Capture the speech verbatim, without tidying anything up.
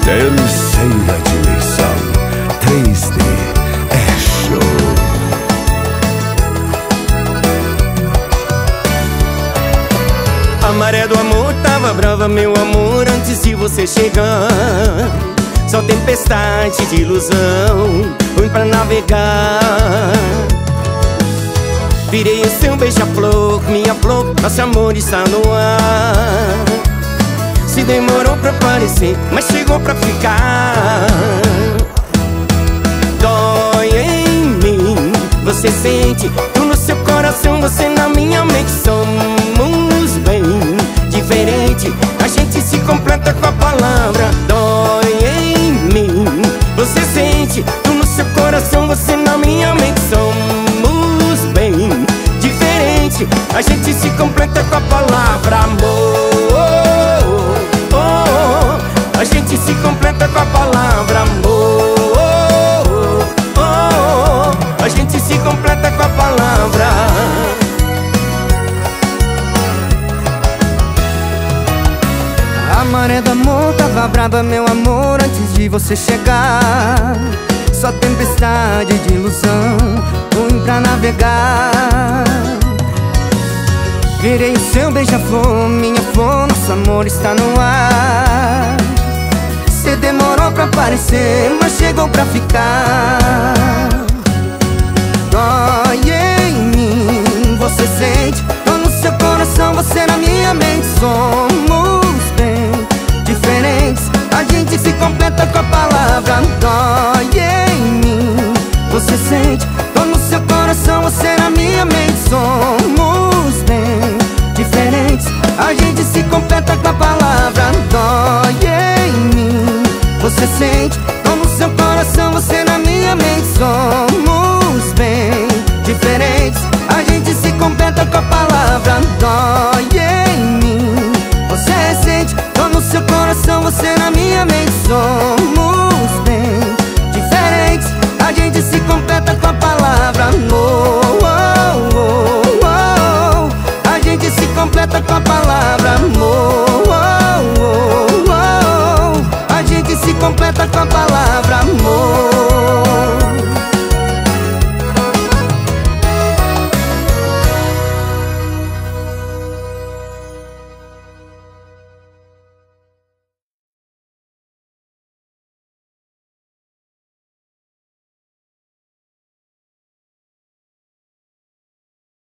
Terceira dimensão, três D é show. A maré do amor tava brava, meu amor, antes de você chegar. Só tempestade de ilusão, ruim pra navegar. Virei o seu beija-flor, minha flor, nosso amor está no ar. Se demorou pra aparecer, mas chegou pra ficar. Dói em mim, você sente, tu no seu coração, você na minha mente. Somos bem diferente, a gente se completa com a palavra. Dói em mim, você sente, tu no seu coração, você na minha mente. Somos bem diferente, a gente se completa com a palavra amor. A gente se completa com a palavra amor. A gente se completa com a palavra. A maré do amor tava brava, meu amor, antes de você chegar. Só tempestade de ilusão, ruim pra navegar. Virei o seu beija-flor, minha flor, nosso amor está no ar. Cê demorou pra aparecer, mas chegou pra ficar. Dói em mim, você sente, tô no seu coração, você na minha mente. Somos bem diferentes, a gente se completa com a palavra. Dói em mim, você sente, tô no seu coração, você na minha mente. Somos bem diferentes, a gente se completa com a palavra. Dói em mim, você sente, tô no seu coração, você na minha mente. Somos bem diferentes, a gente se completa com a palavra. Dói em mim, você sente, tô no seu coração, você na minha mente. Somos bem diferentes, a gente se completa com a palavra amor. A gente se completa com a palavra.